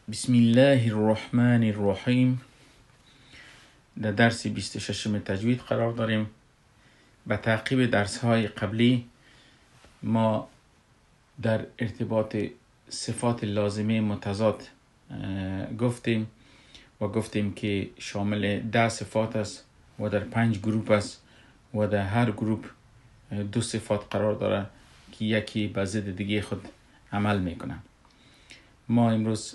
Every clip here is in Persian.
بسم الله الرحمن الرحیم. در درس 26 تجوید قرار داریم. به تعقیب درس های قبلی ما در ارتباط صفات لازمه متضاد گفتیم و گفتیم که شامل 10 صفات است و در 5 گروپ است و در هر گروپ 2 صفات قرار داره که یکی به ضد دیگه خود عمل میکنه. ما امروز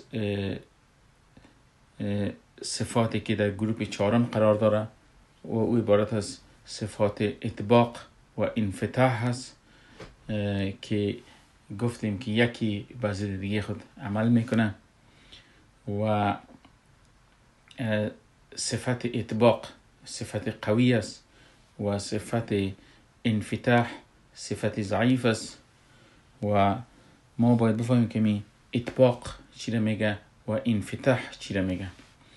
صفاتی که در گروپ 4 قرار داره و او عبارت از صفات اطباق و انفتاح هست که گفتیم که یکی به ضد دیگه خود عمل میکنه و صفت اطباق صفت قوی است و صفت انفتاح صفت ضعیف است و ما باید بفهمیم که می اطباق چی را میگه و انفتاح چی را میگه.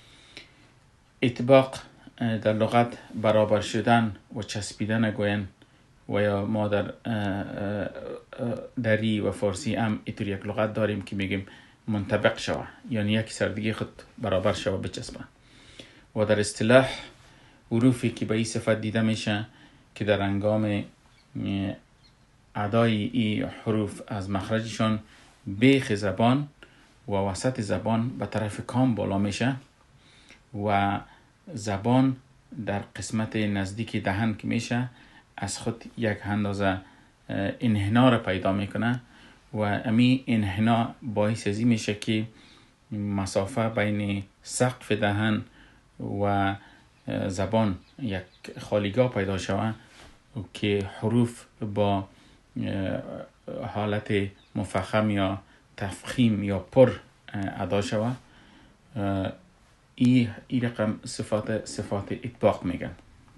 اطباق در لغت برابر شدن و چسبیدن گوین و یا ما در دری و فارسی هم اینطور یک لغت داریم که میگیم منطبق شوه، یعنی یک سردگی خود برابر شوه بچسبه. و در اصطلاح حروفی که به این صفت دیده میشه که در انگام ادای این حروف از مخرجشان بیخ زبان و وسط زبان به طرف کام بالا میشه و زبان در قسمت نزدیک دهن که میشه از خود یک اندازه انحنا را پیدا میکنه و امی انحنا باعث ازی میشه که مسافه بین سقف دهن و زبان یک خالیگاه پیدا شود که حروف با حالت مفخم یا تفخیم یا پر ادا شود. این رقم صفات اطباق میگن.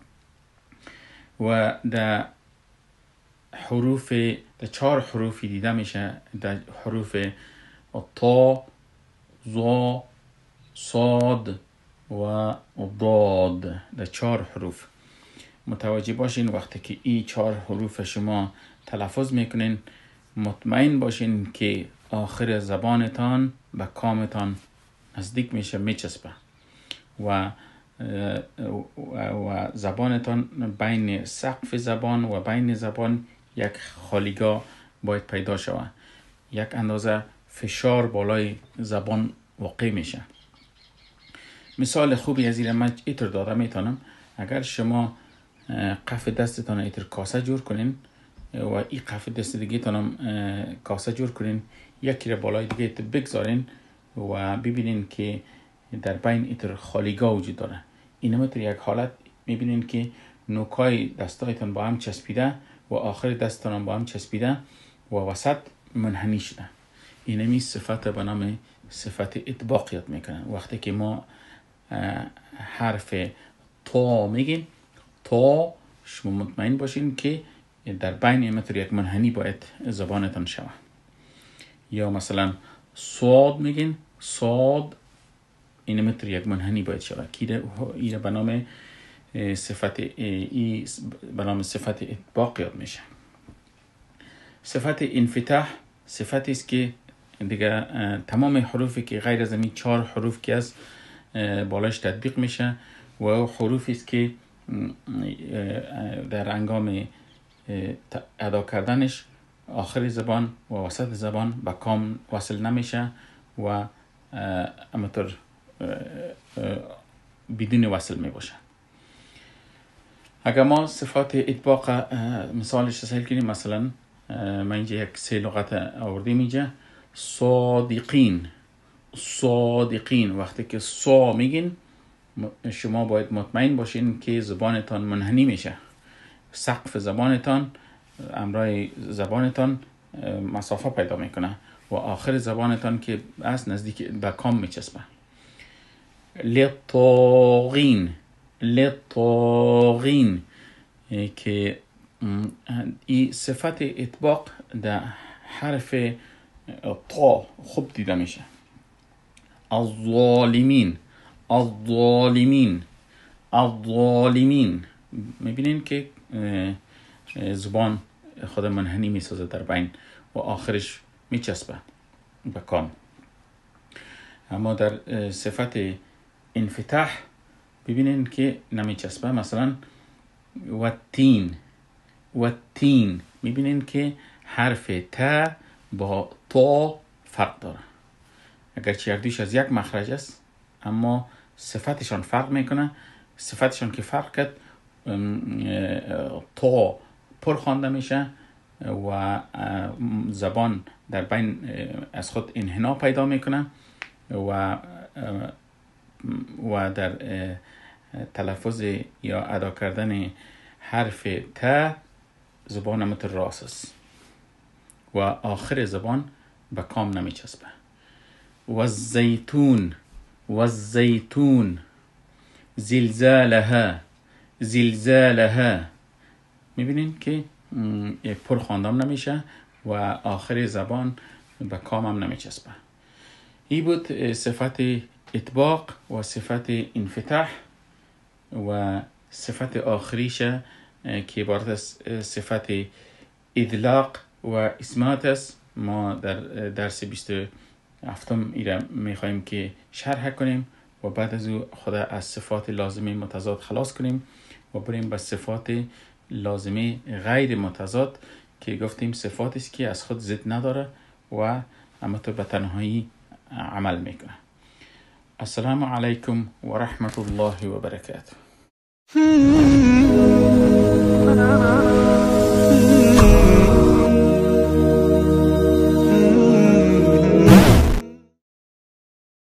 و در حروف در 4 حروفی دیده میشه، در حروف طا، ظا، صاد و ضاد، در 4 حروف متوجه باشین. وقتی که این 4 حروف شما تلفظ میکنین مطمئن باشین که آخر زبانتان به کامتان نزدیک میشه، میچسبه و زبانتان بین سقف زبان و بین زبان یک خالیگاه باید پیدا شود، یک اندازه فشار بالای زبان واقع میشه. مثال خوبی از این من اینطور داده میتونم. اگر شما قف دستتان اینطور کاسه جور کنین و این قف دست دیگه تانم کاسه جور کنین، یکی را بالای دیگه بگذارین و ببینین که در بین اینطور خالیگاه وجود داره. این همونطور یک حالت میبینین که نوکای دستایتان با هم چسبیده و آخر دستتان با هم چسبیده و وسط منحنی شده. این همی صفت به نام صفت اطباق یاد میکنن. وقتی که ما حرف تا میگیم، تا شما مطمئن باشین که در بین همونطور یک منحنی باید زبانتان شود. یا مثلا صاد میگین، صاد این همونطور یک منحنی باید شود که این به نام صفت اطباق یاد میشه. صفت انفتاح صفتی است که دیگه تمام حروفی که غیر از این 4 حروف که از بالاش تطبیق میشه و حروفی است که در انگام ادا کردنش آخر زبان و وسط زبان به کام وصل نمیشه و همونطور بدون وصل می باشه. اگر ما صفات اطباق مثالش تسهیل کنیم، مثلا من اینجا یک 3 لغت آوردیم اینجا. صادقین، صادقین. وقتی که صا میگین شما باید مطمئن باشین که زبانتان منحنی میشه، سقف زبانتان امرای زبانتان مسافه پیدا میکنه و آخر زبانتان که از نزدیک به کام میچسبه. لطاغین، لطاغین که این صفت اطباق در حرف طا خوب دیده میشه. الظالمین، الظالمین، الظالمین. میبینین که زبان خود منحنی میسازه در بین و آخرش میچسبه به کام. اما در صفت انفتاح ببینین که نمیچسبه. مثلا و تین میبینین که حرف ت با تا فرق داره، اگرچه هر دویش از یک مخرج است اما صفتشان فرق میکنه. صفتشان که فرق کرد، تا پر خوانده میشه و زبان در بین از خود انحنا پیدا میکنه و در تلفظ یا ادا کردن حرف ت زبان متراس است و آخر زبان به کام نمی چسبه. و الزیتون زلزالها میبینین که پر خواندم نمیشه و آخر زبان به کامم نمی چسبه. این بود صفت اطباق و صفت انفتاح و صفت آخریش که عبارت از صفت ادلاق و اسمات است. ما در درس 27 ایره میخواییم که شرح کنیم و بعد از او خود از صفات لازمه متضاد خلاص کنیم و بریم به صفات لازمه غیر متضاد که گفتیم صفاتی است که از خود ضد نداره و اما تو به تنهایی عمل میکنه. السلام علیکم و رحمت الله و برکاته.